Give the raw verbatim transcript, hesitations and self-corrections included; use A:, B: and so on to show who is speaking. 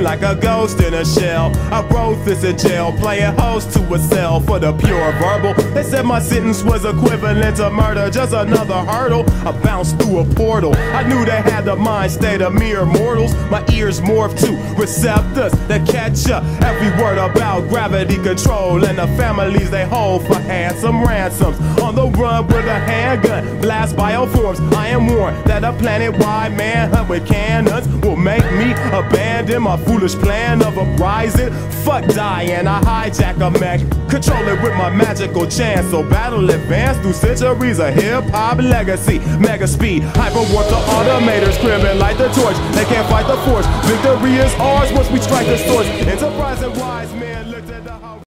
A: like a ghost in a shell. I wrote this in jail, playing host to a cell for the pure verbal. They said my sentence was equivalent to murder, just another hurdle. I bounced through a portal. I knew they had the mind state of mere mortals. My ears morphed to receptors that catch up every word about gravity control and the families they hold for handsome ransoms. On the run with a handgun, blast bioforms. I am warned that a planet-wide manhunt with cannons will make me abandon my foolish plan of uprising. Fuck dying, I hijack a mech, control it with my magical chance. So battle advanced through centuries of hip-hop legacy. Mega speed, hyper-warp the automators, cribbing like the torch. They can't fight the force. Victory is ours once we strike the source. Enterprise and wise men looked at the